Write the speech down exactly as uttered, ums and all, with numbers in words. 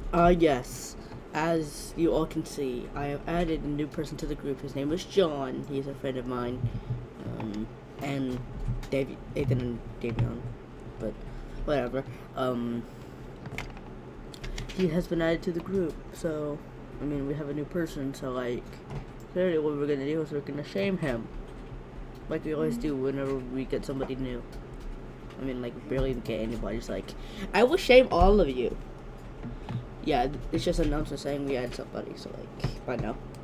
Uh, yes. As you all can see, I have added a new person to the group. His name is John. He's a friend of mine. Um, and Dave, Ethan and Davion. But, whatever. Um, he has been added to the group, so, I mean, we have a new person, so, like, clearly what we're gonna do is we're gonna shame him. Like we always do whenever we get somebody new. I mean, like, barely get anybody. It's like, I will shame all of you. Yeah, it's just an announcement saying we had somebody, so, like, I know.